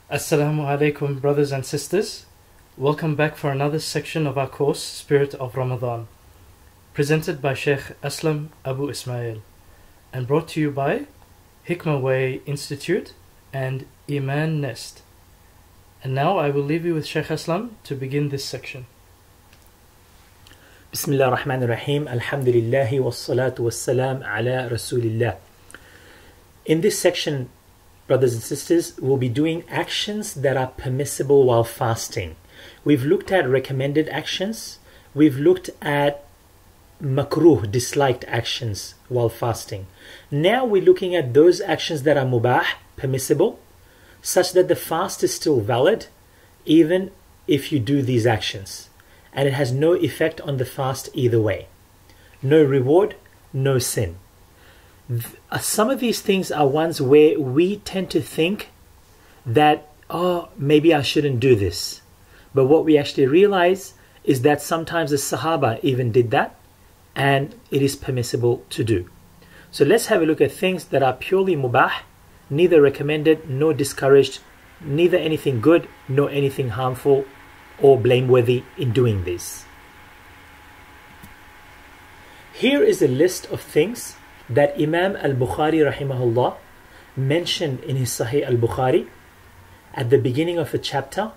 Assalamu alaikum, brothers and sisters. Welcome back for another section of our course, Spirit of Ramadan, presented by Shaykh Aslam AbuIsmaeel, and brought to you by Hikmah Way Institute and Iman Nest. And now I will leave you with Shaykh Aslam to begin this section. Bismillah ar-Rahman ar-Rahim. Alhamdulillahi wassalatu wassalam ala Rasulillah. In this section, brothers and sisters, we'll be doing actions that are permissible while fasting. We've looked at recommended actions. We've looked at makruh, disliked actions while fasting. Now we're looking at those actions that are mubah, permissible, such that the fast is still valid even if you do these actions. And it has no effect on the fast either way. No reward, no sin. Some of these things are ones where we tend to think that, maybe I shouldn't do this. But what we actually realize is that sometimes the Sahabah even did that, and it is permissible to do. So let's have a look at things that are purely mubah, neither recommended nor discouraged, neither anything good nor anything harmful or blameworthy in doing this. Here is a list of things that Imam Bukhari rahimahullah mentioned in his Sahih al-Bukhari at the beginning of a chapter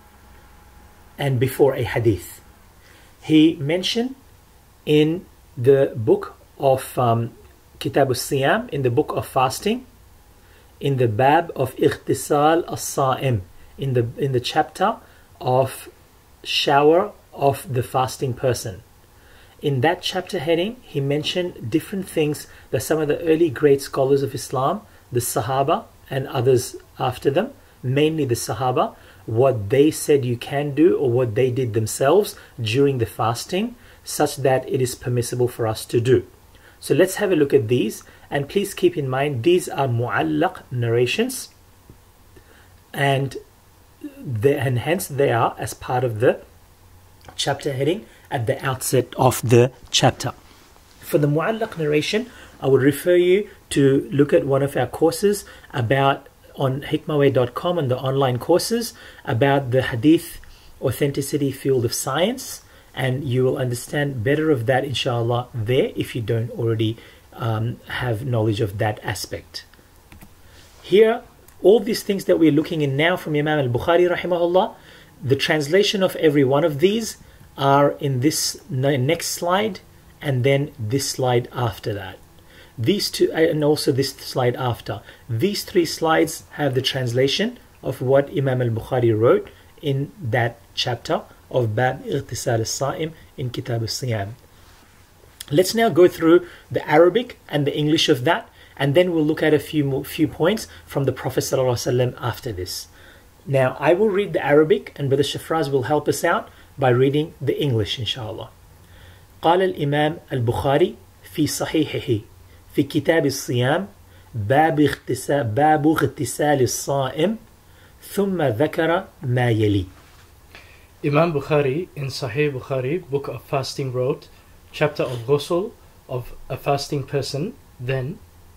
and before a hadith. He mentioned in the book of Kitab al-Siyam, in the book of fasting, in the bab of Ightisal as-Sa'im, in the chapter of shower of the fasting person. In that chapter heading, he mentioned different things that some of the early great scholars of Islam, the Sahabah and others after them, mainly the Sahabah, what they said you can do or what they did themselves during the fasting, such that it is permissible for us to do. So let's have a look at these, and please keep in mind these are mu'allaq narrations, and hence they are as part of the chapter heading at the outset of the chapter. For the mu'allaq narration, I would refer you to look at one of our courses about on hikmahway.com and the online courses about the hadith authenticity field of science, and you will understand better of that inshallah there if you don't already have knowledge of that aspect. Here, all these things that we're looking in now from Imam Bukhari rahimahullah, the translation of every one of these are in this next slide and then this slide after that. These two, and also this slide after. These three slides have the translation of what Imam Bukhari wrote in that chapter of Bab Ightisal as-Sa'im in Kitab al-Siyam. Let's now go through the Arabic and the English of that, and then we'll look at a few points from the Prophet ﷺ after this. Now, I will read the Arabic, and Brother Shafraz will help us out by reading the English, inshallah. قال الإمام البخاري في صحيحه في كتاب الصيام باب اغتسال الصائم ثم ذكر ما يلي. Imam Bukhari in Sahih Bukhari, book of fasting, wrote, chapter of ghusl of a fasting person, then.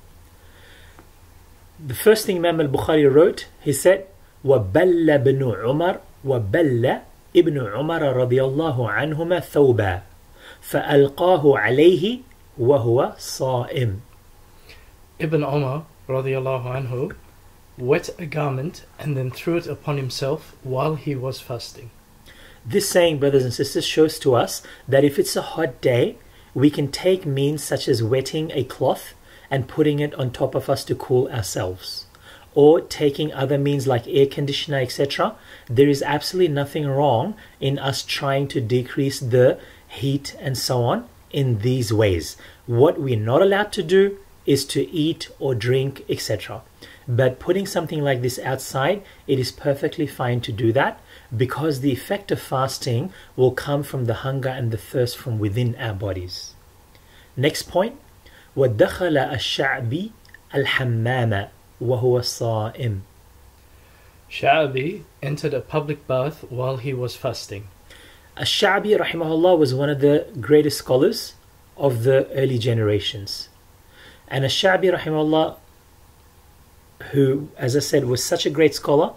The first thing Imam al-Bukhari wrote, he said, وَبَلَّ ابْنُ عُمَرَ وَبَلَّ ابن عمر رضي الله عنهما ثوبا فألقاه عليه وهو صائم. Ibn Umar radiallahu anhu wet a garment and then threw it upon himself while he was fasting. This saying, brothers and sisters, shows to us that if it's a hot day, we can take means such as wetting a cloth and putting it on top of us to cool ourselves, or taking other means like air conditioner, etc. There is absolutely nothing wrong in us trying to decrease the heat and so on in these ways. What we're not allowed to do is to eat or drink, etc. But putting something like this outside, it is perfectly fine to do that, because the effect of fasting will come from the hunger and the thirst from within our bodies. Next point, وَدَخَلَ الشَّعْبِ الْحَمَّامَ وَهُوَ صَائِمٌ. Sha'bi entered a public bath while he was fasting. Ash-Sha'bi rahimahullah was one of the greatest scholars of the early generations. And Ash-Sha'bi rahimahullah, who, as I said, was such a great scholar,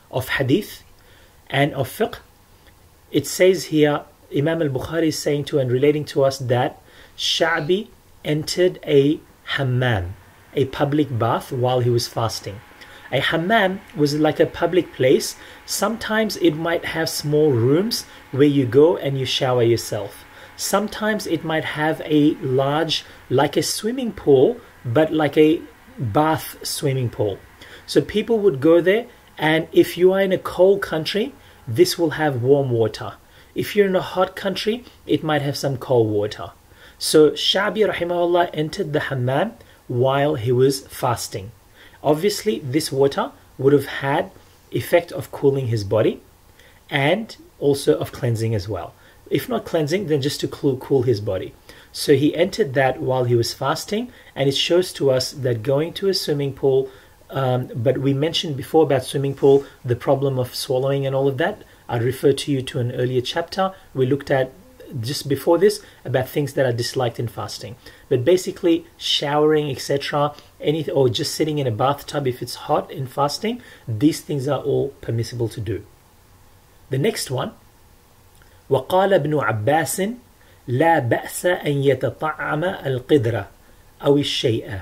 of hadith and of fiqh. It says here, Imam Bukhari is saying to and relating to us that Sha'bi entered a hammam, a public bath, while he was fasting. A hammam was like a public place. Sometimes it might have small rooms where you go and you shower yourself. Sometimes it might have a large, like a swimming pool, but like a bath swimming pool. So people would go there, and if you are in a cold country, this will have warm water. If you're in a hot country, it might have some cold water. So Sha'bi rahimahullah entered the hammam while he was fasting. Obviously, this water would have had effect of cooling his body and also of cleansing as well. If not cleansing, then just to cool his body. So he entered that while he was fasting, and it shows to us that going to a swimming pool, but we mentioned before about swimming pool, the problem of swallowing and all of that. I'd refer to you to an earlier chapter. We looked at just before this about things that are disliked in fasting. But basically, showering, etc., anything, or just sitting in a bathtub if it's hot in fasting, these things are all permissible to do. The next one, وقال ابن عباس لا بأس أن يتطعم القدرة أو الشيء.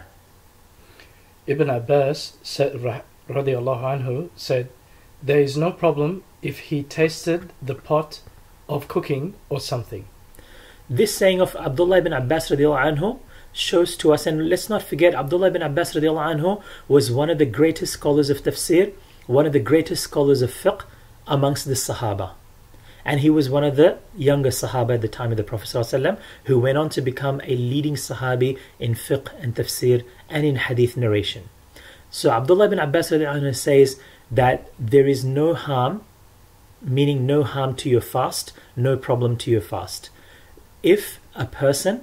Ibn Abbas said, radiallahu anhu, said, there is no problem if he tasted the pot of cooking or something. This saying of Abdullah ibn Abbas radiallahu anhu shows to us, and let's not forget, Abdullah ibn Abbas radiallahu anhu was one of the greatest scholars of tafsir, one of the greatest scholars of fiqh amongst the Sahabah. And he was one of the younger Sahabah at the time of the Prophet ﷺ, who went on to become a leading Sahabi in fiqh and tafsir and in hadith narration. So Abdullah ibn Abbas radiallahu anhu says that there is no harm, meaning no harm to your fast, no problem to your fast, if a person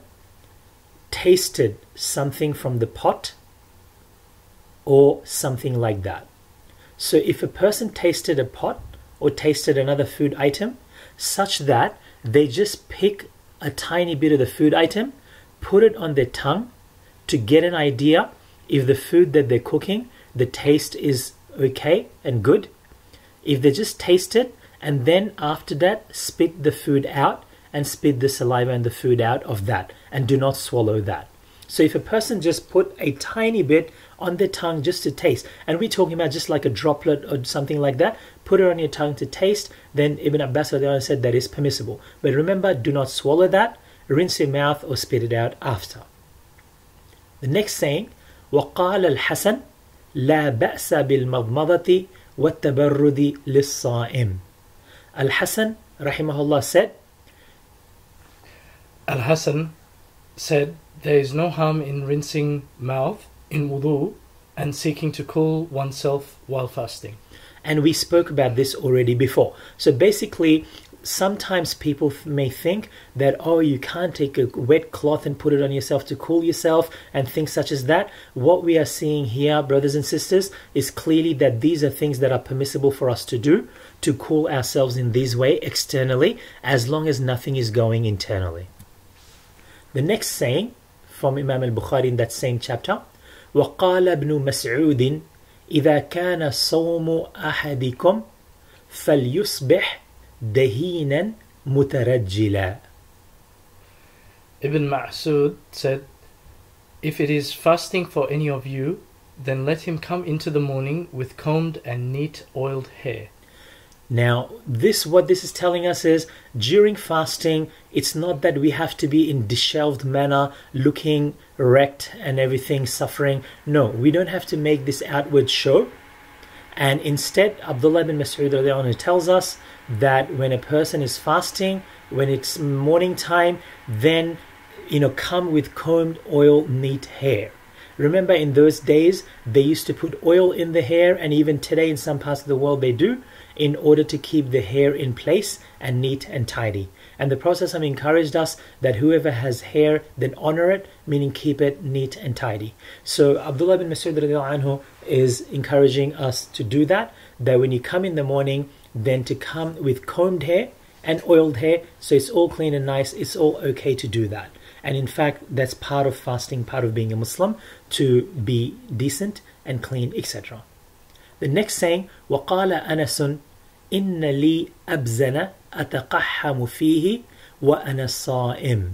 tasted something from the pot or something like that. So if a person tasted a pot or tasted another food item, such that they just pick a tiny bit of the food item, put it on their tongue to get an idea if the food that they're cooking, the taste is okay and good. If they just taste it, and then after that spit the food out and spit the saliva and the food out of that, and do not swallow that. So if a person just put a tiny bit on their tongue just to taste, and we're talking about just like a droplet or something like that, put it on your tongue to taste, then Ibn Abbas said that is permissible. But remember, do not swallow that, rinse your mouth or spit it out after. The next saying, وَقَالَ الْحَسَنِ لَا بَأْسَ بِالْمَضْمَضَةِ وَالتَّبَرُّدِ لِلصَّائِمِ. Al-Hasan rahimahullah said, Al-Hasan said, there is no harm in rinsing mouth in wudu and seeking to cool oneself while fasting. And we spoke about this already before. So basically, sometimes people may think that, oh, you can't take a wet cloth and put it on yourself to cool yourself and things such as that. What we are seeing here, brothers and sisters, is clearly that these are things that are permissible for us to do, to cool ourselves in this way externally, as long as nothing is going internally. The next saying from Imam Bukhari in that same chapter, وقال ابن مسعود إذا كان صوم أحدكم فليصبح دهينا مترجلا. Ibn Mas'ud said, if it is fasting for any of you, then let him come into the morning with combed and neat oiled hair. Now, what this is telling us is, during fasting, it's not that we have to be in disheveled manner, looking wrecked and everything, suffering. No, we don't have to make this outward show. And instead, Abdullah bin Mas'ud tells us that when a person is fasting, when it's morning time, then, come with combed, oil, neat hair. Remember, in those days, they used to put oil in the hair, and even today in some parts of the world they do, in order to keep the hair in place and neat and tidy. And the Prophet encouraged us that whoever has hair, then honor it, meaning keep it neat and tidy. So Abdullah bin Mas'ud is encouraging us to do that when you come in the morning, then to come with combed hair and oiled hair, so it's all clean and nice. It's all okay to do that. And in fact, that's part of fasting, part of being a Muslim, to be decent and clean, etc. The next saying, وَقَالَ أَنَسٌ إِنَّ لِي أَبْزَنَ أَتَقَحَّمُ فِيهِ وَأَنَا الصَّائِمُ.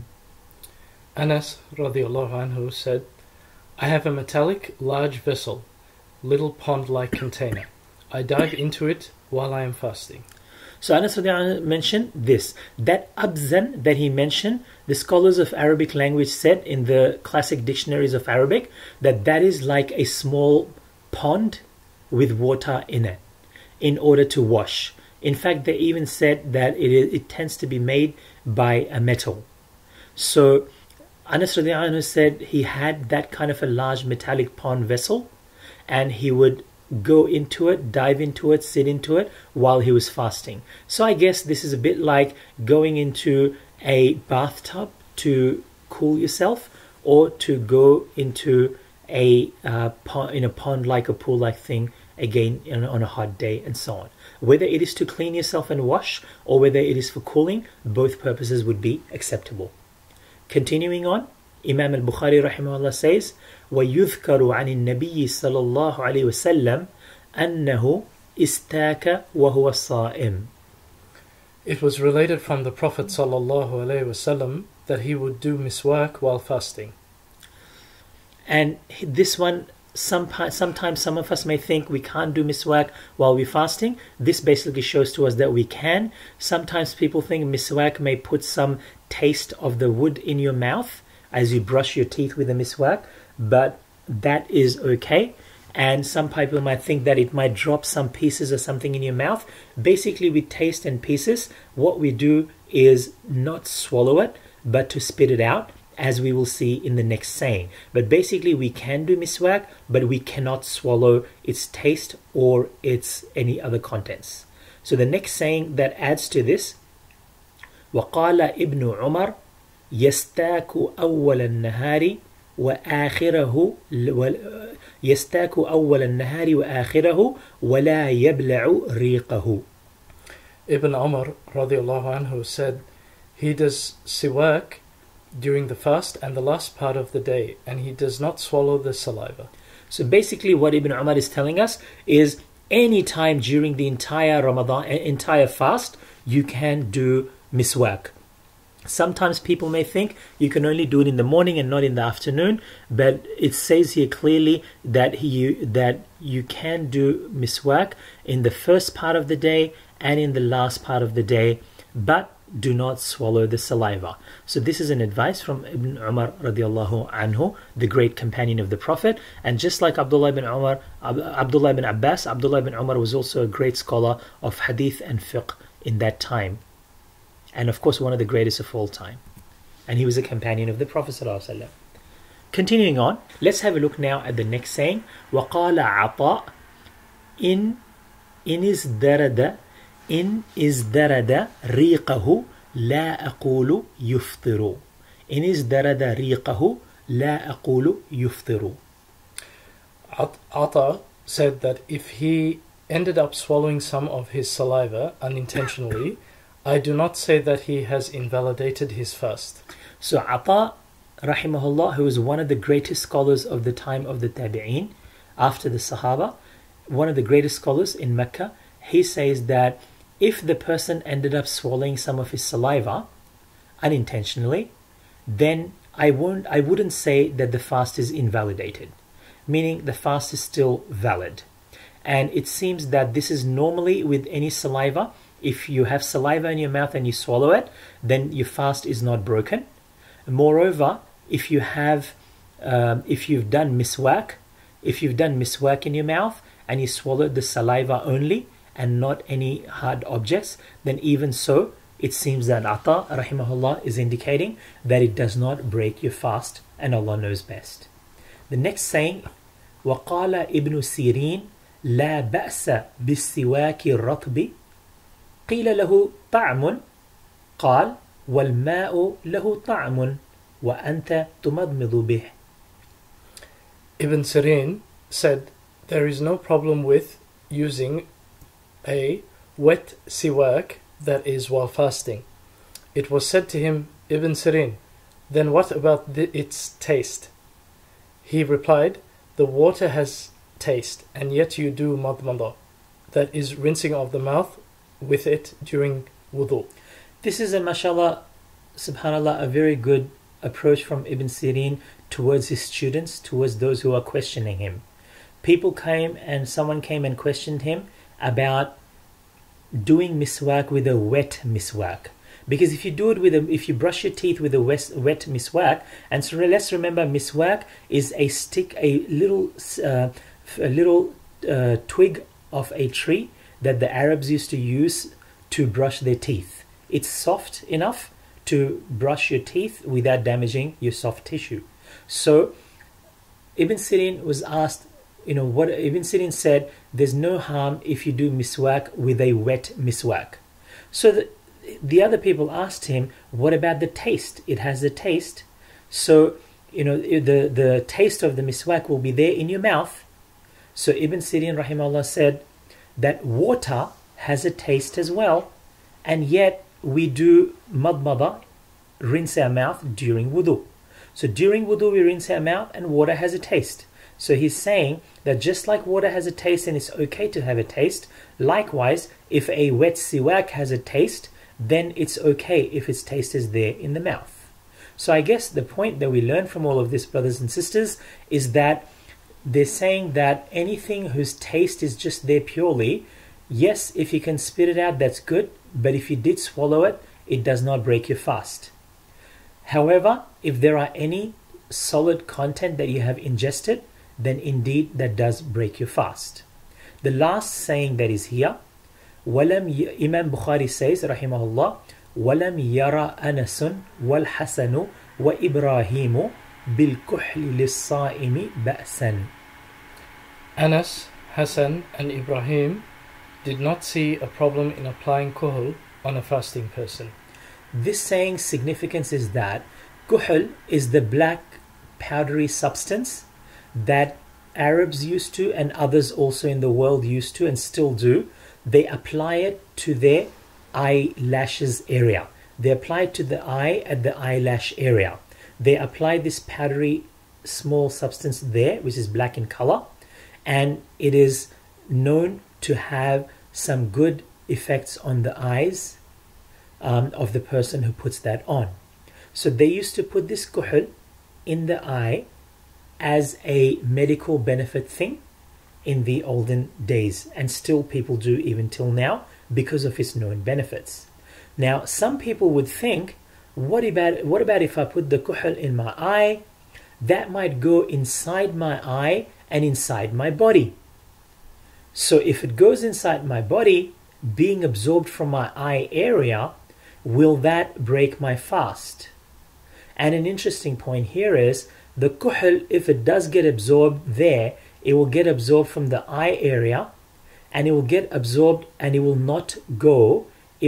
Anas radiallahu anhu said, I have a metallic large vessel, little pond-like container. I dive into it while I am fasting. So Anas radiallahu anhu mentioned this. That abzan that he mentioned, the scholars of Arabic language said in the classic dictionaries of Arabic that that is like a small pond with water in it in order to wash. In fact, they even said that it tends to be made by a metal. So Anas radiallahu anhu said he had that kind of a large metallic pond vessel, and he would go into it, dive into it, sit into it while he was fasting. So I guess this is a bit like going into a bathtub to cool yourself, or to go into a pond like a pool like thing again on a hot day, and so on. Whether it is to clean yourself and wash, or whether it is for cooling, both purposes would be acceptable. Continuing on, Imam Bukhari rahimahullah says, وَيُذْكَرُ عَنِ النَّبِيِّ صَلَى اللَّهُ عَلَيْهِ وَسَلَّمَ أَنَّهُ إِسْتَاكَ وَهُوَ الصَّائِمُ. It was related from the Prophet sallallahu alaihi wasallam that he would do miswak while fasting. And this one, sometimes some of us may think we can't do miswak while we're fasting. This basically shows to us that we can. Sometimes people think miswak may put some taste of the wood in your mouth as you brush your teeth with a miswak, but that is okay. And some people might think that it might drop some pieces or something in your mouth. Basically, with taste and pieces, what we do is not swallow it, but to spit it out, as we will see in the next saying. But basically, we can do miswak, but we cannot swallow its taste or its any other contents. So the next saying that adds to this, وَقَالَ ابن عمر يستاك أول النهار وآخره يستاك أول النهار وآخره ولا يبلع ريقه. Ibn Umar radiallahu anhu said, he does siwak during the fast and the last part of the day, and he does not swallow the saliva. So basically what Ibn Umar is telling us is any time during the entire Ramadan, entire fast, you can do miswak. Sometimes people may think you can only do it in the morning and not in the afternoon, but it says here clearly that you can do miswak in the first part of the day and in the last part of the day, but do not swallow the saliva. So this is an advice from Ibn Umar radiallahu anhu, the great companion of the Prophet. And just like Abdullah ibn Abbas, Abdullah ibn Umar was also a great scholar of hadith and fiqh in that time, and of course one of the greatest of all time, and he was a companion of the Prophet sallallahu alaihi wasallam. Continuing on, let's have a look now at the next saying. وَقَالَ عَطَاء إِنْ ازدرد ريقه لا أقول يفطر. إن ازدرد ريقه لا أقول يفطر. Ata said that if he ended up swallowing some of his saliva unintentionally, I do not say that he has invalidated his fast. So Ata rahimahullah, who was one of the greatest scholars of the time of the Tabi'een, after the Sahabah, one of the greatest scholars in Mecca, he says that if the person ended up swallowing some of his saliva unintentionally, then I wouldn't say that the fast is invalidated, meaning the fast is still valid. And it seems that this is normally with any saliva. If you have saliva in your mouth and you swallow it, then your fast is not broken. Moreover, if you've done miswak in your mouth and you swallowed the saliva only and not any hard objects, then even so, it seems that Ata rahimahullah is indicating that it does not break your fast, and Allah knows best. The next saying, وَقَالَ ابن سيرين لا بأس بالسواك الرطب قيل له طعم قال والماء له طعم وأنت تمضمض به. Ibn Sirin said, there is no problem with using a wet siwak that is while fasting. It was said to him, Ibn Sirin, then what about its taste? He replied, the water has taste, and yet you do madmada, that is rinsing of the mouth with it during wudu. This is a mashallah, subhanallah, a very good approach from Ibn Sirin towards his students, towards those who are questioning him. Someone came and questioned him about doing miswak with a wet miswak. Because if you do it if you brush your teeth with a wet miswak, and so let's remember, miswak is a stick, a little twig of a tree that the Arabs used to use to brush their teeth. It's soft enough to brush your teeth without damaging your soft tissue. So Ibn Sirin was asked, what Ibn Sirin said, there's no harm if you do miswak with a wet miswak. So the other people asked him, what about the taste? It has a taste. So, the taste of the miswak will be there in your mouth. So Ibn Sirin rahimahullah said that water has a taste as well, and yet we do madmada, rinse our mouth during wudu. So during wudu we rinse our mouth, and water has a taste. So he's saying that just like water has a taste and it's okay to have a taste, likewise, if a wet siwak has a taste, then it's okay if its taste is there in the mouth. So I guess the point that we learn from all of this, brothers and sisters, is that they're saying that anything whose taste is just there purely, yes, if you can spit it out, that's good, but if you did swallow it, it does not break your fast. However, if there are any solid content that you have ingested, then indeed that does break your fast. The last saying that is here, Imam Bukhari says, rahimahullah, وَلَمْ يَرَى أَنَسٌ وَالْحَسَنُ وَإِبْرَاهِيمُ بِالْكُحْلِ لِلصَّائِمِ بَأْسًا. Anas, Hassan and Ibrahim did not see a problem in applying kuhl on a fasting person. This saying's significance is that kuhl is the black powdery substance that Arabs used to, and others also in the world used to and still do. They apply it to their eyelashes area. They apply it to the eye at the eyelash area. They apply this powdery small substance there, which is black in color, and it is known to have some good effects on the eyes of the person who puts that on. So they used to put this kuhl in the eye as a medical benefit thing in the olden days, and still people do even till now because of its known benefits. Now some people would think, what about if I put the kuhl in my eye? That might go inside my eye and inside my body. So if it goes inside my body, being absorbed from my eye area, will that break my fast? And an interesting point here is, the kuhl, if it does get absorbed there, it will get absorbed from the eye area, and it will get absorbed, and it will not go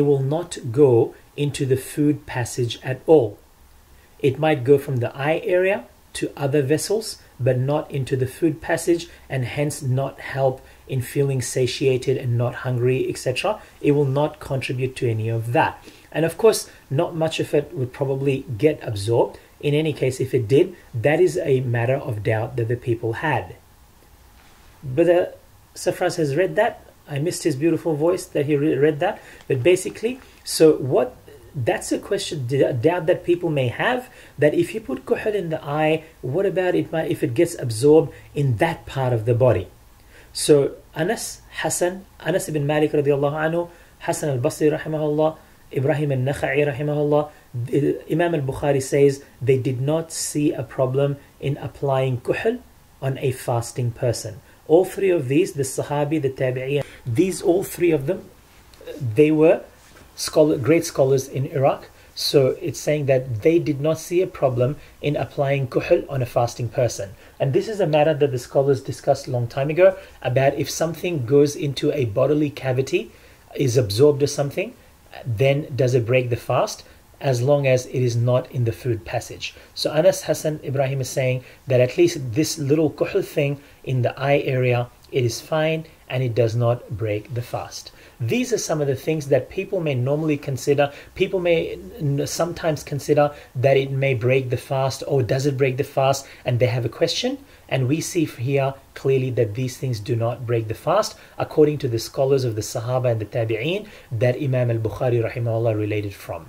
into the food passage at all. It might go from the eye area to other vessels, but not into the food passage, and hence not help in feeling satiated and not hungry, etc. It will not contribute to any of that. And of course, not much of it would probably get absorbed. In any case, if it did, that is a matter of doubt that the people had. Brother Safras has read that. I missed his beautiful voice that he read that. But basically, that's a question, doubt that people may have, that if you put kuhl in the eye, what about if it gets absorbed in that part of the body? So Anas ibn Malik radiallahu anhu, Hassan al-Basri rahimahullah, Ibrahim al-Nakha'i rahimahullah, Imam Bukhari says they did not see a problem in applying kuhl on a fasting person. All three of these, the Sahabi, the Tabi'i, all three of them, they were great scholars in Iraq. So it's saying that they did not see a problem in applying kuhl on a fasting person. And this is a matter that the scholars discussed a long time ago, about if something goes into a bodily cavity, is absorbed or something, then does it break the fast, as long as it is not in the food passage. So Anas, Hassan, Ibrahim is saying that at least this little kuhl thing in the eye area, it is fine and it does not break the fast. These are some of the things that people may normally consider. People may sometimes consider that it may break the fast, or does it break the fast, and they have a question. And we see here clearly that these things do not break the fast, according to the scholars of the Sahabah and the Tabi'een that Imam Bukhari rahimahullah related from.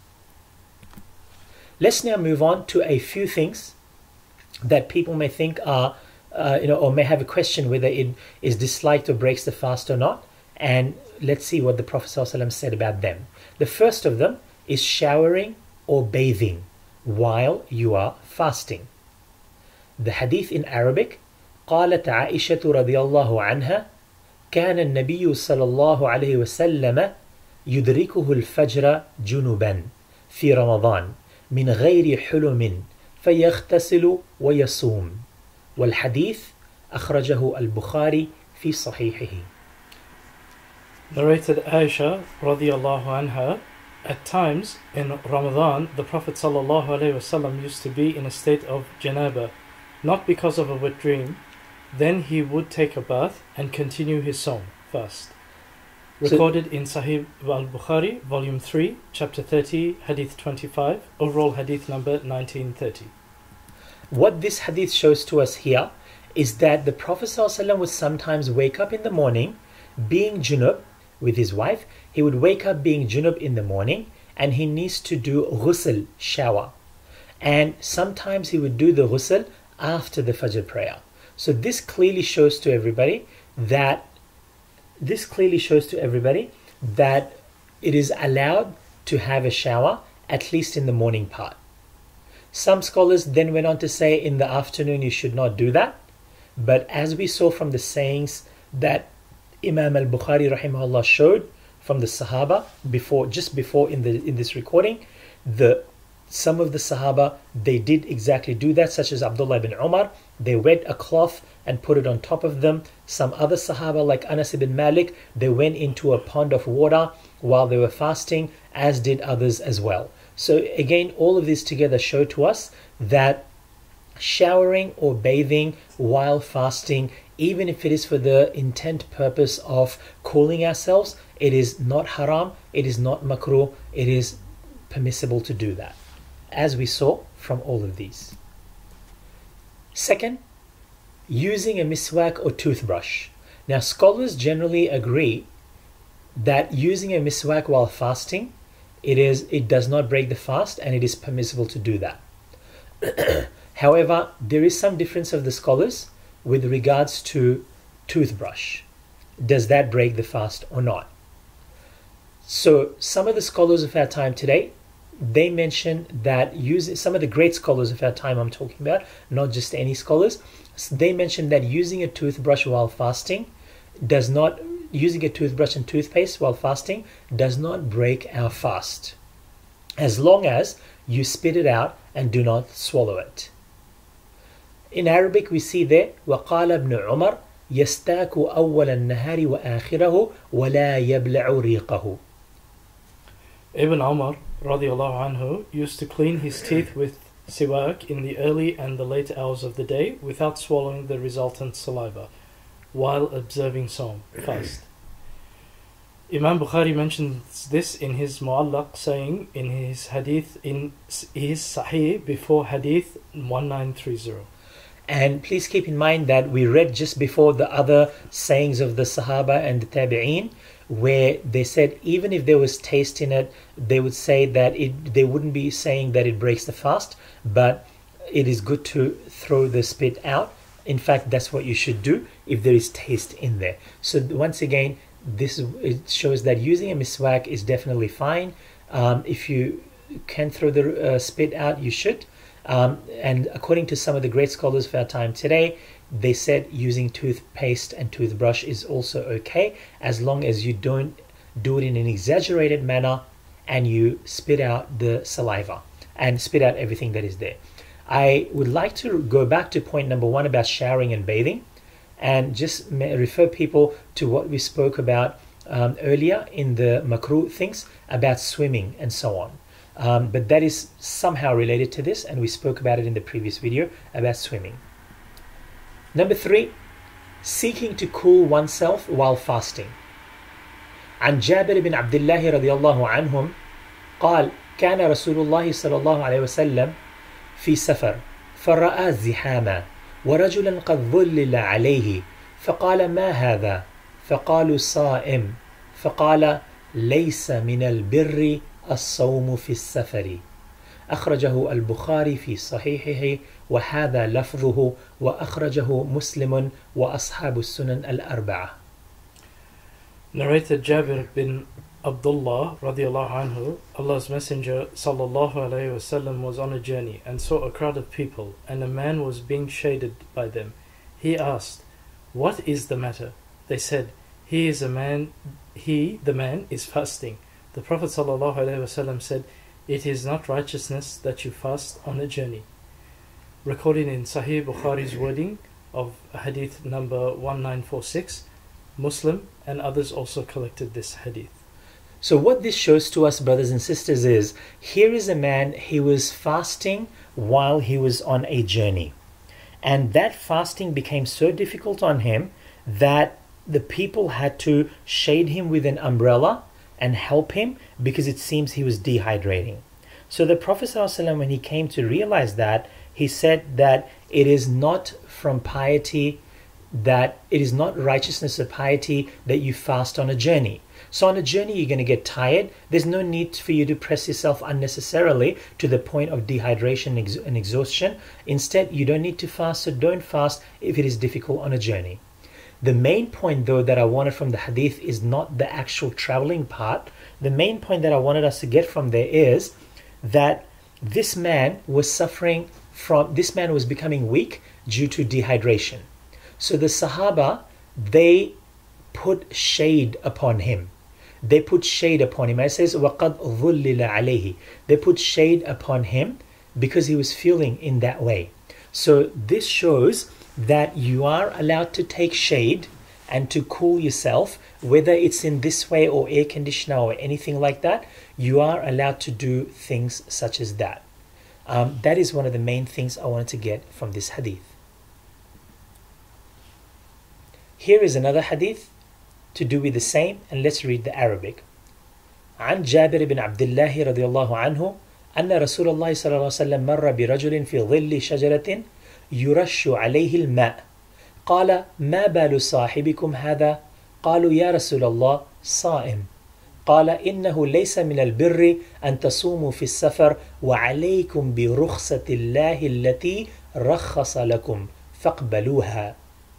Let's now move on to a few things that people may think are, or may have a question whether it is disliked or breaks the fast or not. And let's see what the Prophet ﷺ said about them. The first of them is showering or bathing while you are fasting. The hadith in Arabic, قالت عائشة رضي الله عنها كان النبي صلى الله عليه وسلم يدركه الفجر جنبا في رمضان من غير حلم فيغتسل ويصوم. والحديث أخرجه البخاري في صحيحه. Narrated Aisha radiallahu anha, at times in Ramadan, the Prophet sallallahu alaihi wasallam used to be in a state of janaba, not because of a wet dream. Then he would take a bath and continue his sawm fast. Recorded in Sahih al-Bukhari, volume 3, chapter 30, hadith 25, overall hadith number 1930. What this hadith shows to us here is that the Prophet ﷺ would sometimes wake up in the morning being junub with his wife. He would wake up being junub in the morning and he needs to do ghusl, shower. And sometimes he would do the ghusl after the Fajr prayer. So this clearly shows to everybody that it is allowed to have a shower, at least in the morning part. Some scholars then went on to say in the afternoon you should not do that. But as we saw from the sayings that Imam Bukhari rahimahullah showed from the Sahabah just before in this recording, some of the Sahabah, they did exactly do that, such as Abdullah ibn Umar. They wet a cloth and put it on top of them. Some other Sahabah like Anas ibn Malik, they went into a pond of water while they were fasting, as did others as well. So again, all of these together show to us that showering or bathing while fasting, even if it is for the intent purpose of cooling ourselves, it is not haram, it is not makruh, it is permissible to do that, as we saw from all of these. Second, using a miswak or toothbrush. Now, scholars generally agree that using a miswak while fasting, it does not break the fast and it is permissible to do that. However, there is some difference of the scholars with regards to toothbrush. Does that break the fast or not? So some of the scholars of our time today, they mention that some of the great scholars of our time I'm talking about, not just any scholars, they mention that using a toothbrush while fasting using a toothbrush and toothpaste while fasting does not break our fast, as long as you spit it out and do not swallow it. In Arabic we see there وقال ابن عمر يستاك أول النهار وآخره ولا يبلع ريقه. Ibn Umar radiallahu anhu used to clean his teeth with siwak in the early and the late hours of the day without swallowing the resultant saliva while observing Sawm fast. Imam Bukhari mentions this in his Mu'allaq, saying in his hadith in his Sahih before hadith 1930. And please keep in mind that we read just before the other sayings of the Sahabah and the Tabi'een, where they said even if there was taste in it, they would say that they wouldn't be saying that it breaks the fast, but it is good to throw the spit out. In fact, that's what you should do if there is taste in there. So once again, it shows that using a miswak is definitely fine. If you can throw the spit out, you should. And according to some of the great scholars of our time today, they said using toothpaste and toothbrush is also okay, as long as you don't do it in an exaggerated manner and you spit out the saliva and spit out everything that is there. I would like to go back to point number 1 about showering and bathing, and just refer people to what we spoke about earlier in the makruh things about swimming and so on. But that is somehow related to this, and we spoke about it in the previous video about swimming. Number 3, seeking to cool oneself while fasting. عن جابر بن عبد الله رضي الله عنهم قال كان رسول الله صلى الله عليه وسلم في سفر فرأى زحاما ورجلا قد ظلل عليه فقال ما هذا فقالوا صائم فقال ليس من البر الصوم في السفر أخرجه البخاري في صحيحه وهذا لفظه وأخرجه مسلم وأصحاب السنن الأربعة. Narrated Jabir bin Abdullah radiallahu anhu, Allah's Messenger sallallahu alayhi wasallam was on a journey and saw a crowd of people, and a man was being shaded by them. He asked, "What is the matter?" They said, the man is fasting." The Prophet sallallahu alayhi wasallam said, "It is not righteousness that you fast on a journey." Recorded in Sahih Bukhari's wording of hadith number 1946, Muslim and others also collected this hadith. So what this shows to us, brothers and sisters, is here is a man, he was fasting while he was on a journey. And that fasting became so difficult on him that the people had to shade him with an umbrella and help him because it seems he was dehydrating. So the Prophet ﷺ, when he came to realize that, he said that it is not from piety, that it is not righteousness or piety that you fast on a journey. So on a journey you're going to get tired. There's no need for you to press yourself unnecessarily to the point of dehydration and exhaustion. Instead, you don't need to fast, so don't fast if it is difficult on a journey. The main point though that I wanted from the hadith is not the actual traveling part. The main point that I wanted us to get from there is that this man was becoming weak due to dehydration. So the Sahabah, they put shade upon him. They put shade upon him. It says, وَقَدْ ظُلِّلَ عَلَيْهِ. They put shade upon him because he was feeling in that way. So this shows that you are allowed to take shade and to cool yourself, whether it's in this way or air conditioner or anything like that. You are allowed to do things such as that. That is one of the main things I wanted to get from this hadith. Here is another hadith to do with the same, and let's read the Arabic. عن جابر بن عبد الله رضي الله عنه أن رسول الله صلى الله عليه وسلم مر برجل في ظل شجرة يرش عليه الماء قال ما بال صاحبكم هذا قالوا يا رسول الله صائم قال إنه ليس من البر أن تصوموا في السفر وعليكم برخصة الله التي رخص لكم فاقبلوها.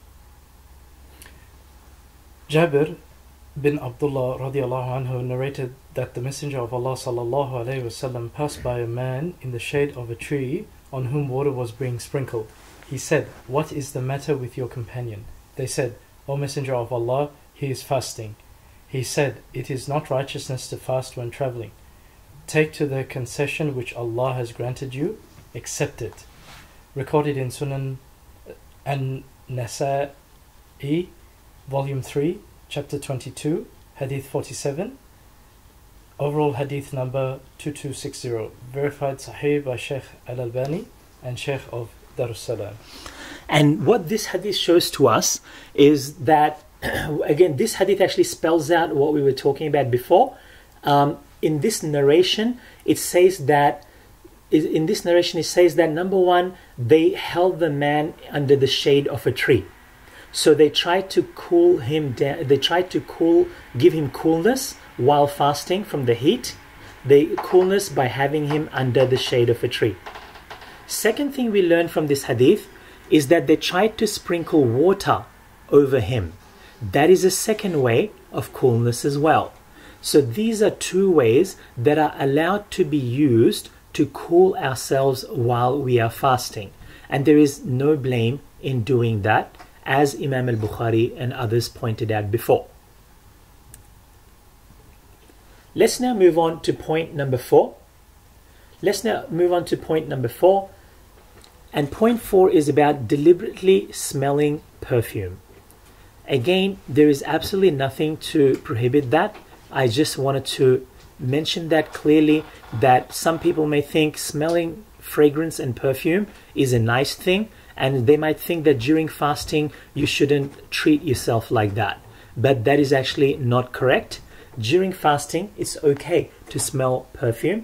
Jabir bin Abdullah radiallahu anhu narrated that the Messenger of Allah sallallahu alayhi wasallam passed by a man in the shade of a tree on whom water was being sprinkled. He said, "What is the matter with your companion?" They said, "O Messenger of Allah, he is fasting." He said, "It is not righteousness to fast when traveling. Take to the concession which Allah has granted you, accept it." Recorded in Sunan An-Nasa'i, Volume 3, Chapter 22, Hadith 47. Overall Hadith number 2260. Verified Sahih by Shaykh Al-Albani and Shaykh of Darussalam. And what this hadith shows to us is that, again, this hadith actually spells out what we were talking about before. In this narration, it says that number one, they held the man under the shade of a tree. So they tried to cool him down. They tried to give him coolness while fasting from the heat. The coolness by having him under the shade of a tree. Second thing we learn from this hadith is that they tried to sprinkle water over him. That is a second way of coolness as well. So these are two ways that are allowed to be used to cool ourselves while we are fasting. And there is no blame in doing that, as Imam Bukhari and others pointed out before. Let's now move on to point number 4. And point 4 is about deliberately smelling perfume. Again, there is absolutely nothing to prohibit that. I just wanted to mention that clearly, that some people may think smelling fragrance and perfume is a nice thing, and they might think that during fasting you shouldn't treat yourself like that. But that is actually not correct. During fasting, it's okay to smell perfume.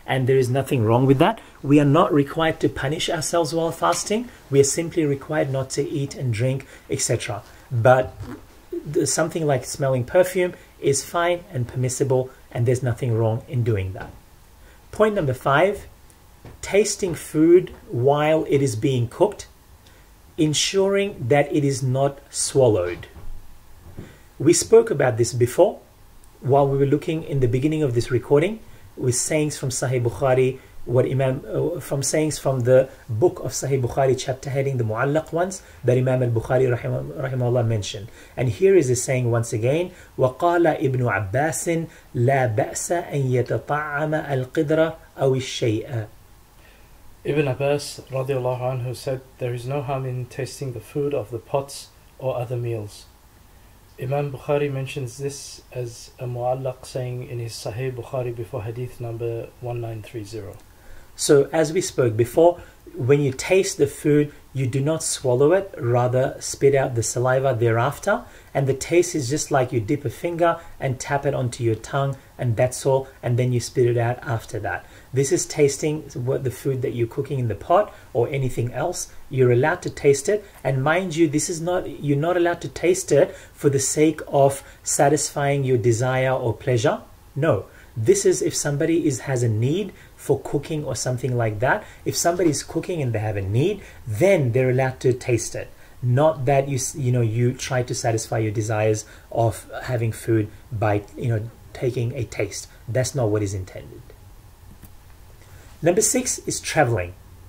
and there is nothing wrong with that. We are not required to punish ourselves while fasting. We are simply required not to eat and drink, etc. But something like smelling perfume is fine and permissible, and there's nothing wrong in doing that. Point number 5, tasting food while it is being cooked, ensuring that it is not swallowed. We spoke about this before while we were looking in the beginning of this recording with sayings from Sahih Bukhari, from sayings from the book of Sahih Bukhari, chapter heading, the Mu'allaq ones, that Imam Bukhari rahimahullah mentioned. And here is a saying once again, وَقَالَ إِبْنُ عَبَّاسٍ لَا بَأْسَ أَنْ يَتَطَعَّمَ الْقِدْرَ أَوِ الشَّيْءَ. Ibn Abbas radiallahu anhu said, there is no harm in tasting the food of the pots or other meals. Imam Bukhari mentions this as a mu'allaq saying in his Sahih Bukhari before hadith number 1930. So as we spoke before, when you taste the food, you do not swallow it, rather spit out the saliva thereafter, and the taste is just like you dip a finger and tap it onto your tongue, and that's all, and then you spit it out after that. This is tasting what the food that you're cooking in the pot or anything else. You're allowed to taste it, and mind you, this is not, you're not allowed to taste it for the sake of satisfying your desire or pleasure. No, this is if somebody has a need for cooking or something like that. If somebody's cooking and they have a need, then they're allowed to taste it. Not that you try to satisfy your desires of having food by taking a taste. That's not what is intended. Number 6 is traveling.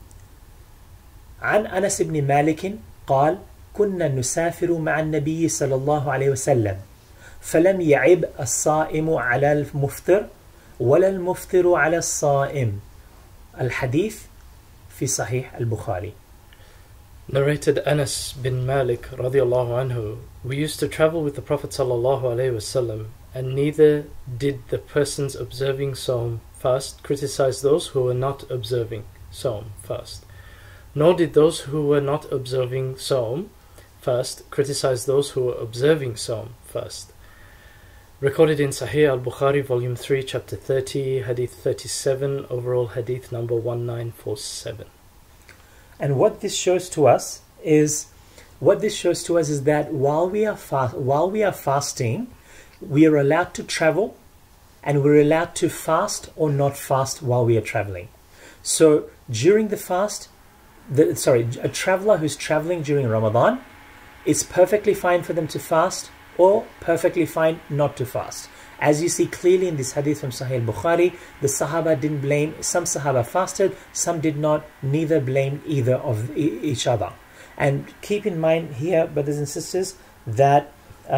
عن أنس بن مالك قال كنا نسافر مع النبي صلى الله عليه وسلم فلم يعب الصائم على المفطر ولا المفطر على الصائم. الحديث في صحيح البخاري. Narrated Anas bin Malik radiallahu anhu, we used to travel with the Prophet sallallahu alaihi wasallam, and neither did the persons observing Sawm fast criticize those who were not observing Sawm fast, nor did those who were not observing Sawm fast criticize those who were observing Sawm fast. Recorded in Sahih al-Bukhari, volume 3, chapter 30, hadith 37, overall hadith number 1947. And what this shows to us is that while we are fasting, we are allowed to travel, and we're allowed to fast or not fast while we are traveling. So during the fast, a traveler who's traveling during Ramadan, it's perfectly fine for them to fast or perfectly fine not to fast. As you see clearly in this hadith from Sahih Bukhari, the Sahabah didn't blame. Some Sahabah fasted, some did not. Neither blamed either of each other. And keep in mind here, brothers and sisters, that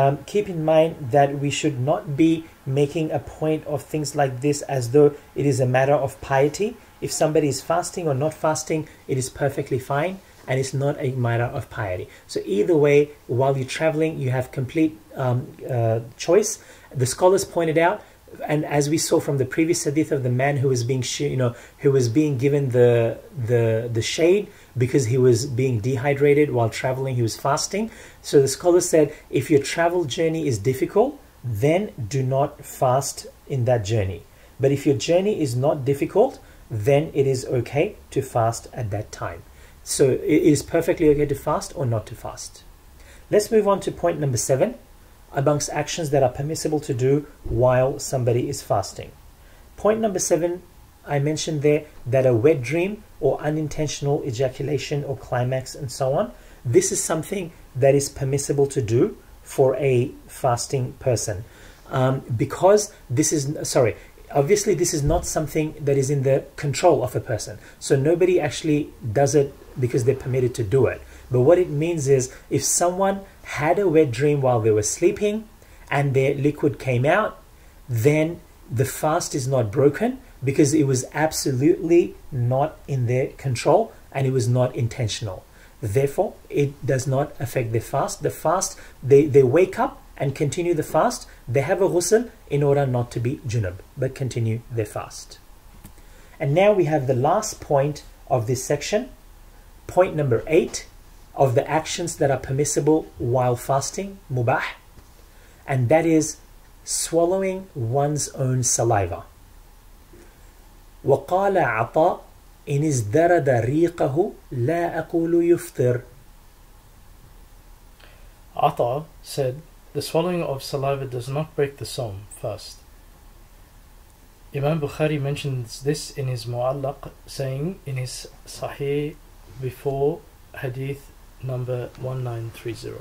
we should not be making a point of things like this as though it is a matter of piety. If somebody is fasting or not fasting, it is perfectly fine, and it's not a matter of piety. So either way, while you're traveling, you have complete choice. The scholars pointed out, and as we saw from the previous hadith of the man who was being given the shade because he was being dehydrated while traveling, he was fasting. So the scholars said, if your travel journey is difficult, then do not fast in that journey. But if your journey is not difficult, then it is okay to fast at that time. So it is perfectly okay to fast or not to fast. Let's move on to point number 7, amongst actions that are permissible to do while somebody is fasting. Point number 7, I mentioned there that a wet dream or unintentional ejaculation or climax and so on, this is something that is permissible to do for a fasting person. Because this is, obviously this is not something that is in the control of a person. So nobody actually does it because they're permitted to do it. But what it means is, if someone had a wet dream while they were sleeping and their liquid came out, then the fast is not broken because it was absolutely not in their control and it was not intentional. Therefore, it does not affect their fast. The fast, they wake up and continue the fast. They have a ghusl in order not to be junub, but continue their fast. And now we have the last point of this section, point number 8 of the actions that are permissible while fasting, mubah, and that is swallowing one's own saliva. وقال عطاء إن ازدرد ريقه لا أقول يفطر. Ata said, the swallowing of saliva does not break the sawm, fast. Imam Bukhari mentions this in his Mu'allaq, saying in his Sahih before hadith number 1930.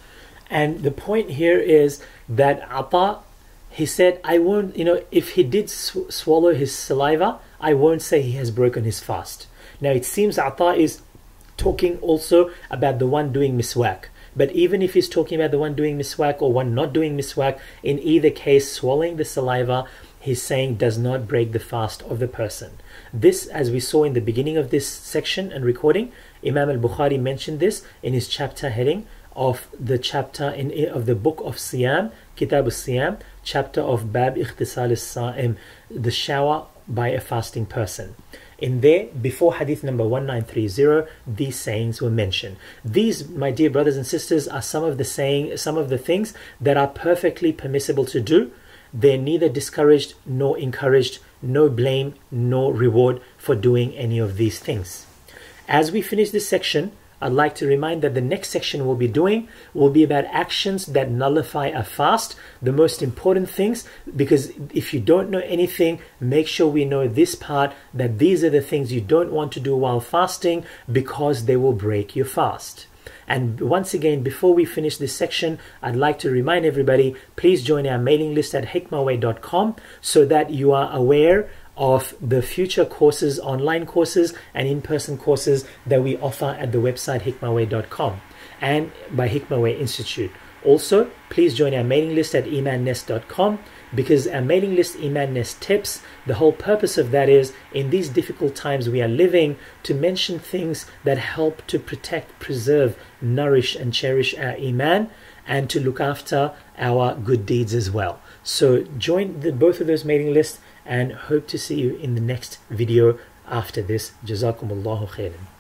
And the point here is that Ata, he said, I won't, if he did swallow his saliva, I won't say he has broken his fast. Now it seems Ata is talking also about the one doing miswak. But even if he's talking about the one doing miswak or one not doing miswak, in either case, swallowing the saliva, he's saying does not break the fast of the person. This, as we saw in the beginning of this section and recording, Imam Bukhari mentioned this in his chapter heading of the chapter of the book of Siyam, Kitab al-Siyam, chapter of Bab Ikhtisal al-Sa'im, the shower by a fasting person. In there, before hadith number 1930, these sayings were mentioned. These, my dear brothers and sisters, are some of the things that are perfectly permissible to do. They're neither discouraged nor encouraged, no blame nor reward for doing any of these things. As we finish this section, I'd like to remind that the next section we'll be about actions that nullify a fast, the most important things, because if you don't know anything, make sure we know this part, that these are the things you don't want to do while fasting because they will break your fast. And once again, before we finish this section, I'd like to remind everybody, please join our mailing list at hikmahway.com so that you are aware of the future courses, online courses and in-person courses that we offer at the website hikmahway.com and by Hikmahway Institute. Also, please join our mailing list at imannest.com, because our mailing list, Iman Nest Tips, the whole purpose of that is, in these difficult times we are living, to mention things that help to protect, preserve, nourish and cherish our Iman, and to look after our good deeds as well. So join both of those mailing lists, and hope to see you in the next video after this. Jazakumullahu khairan.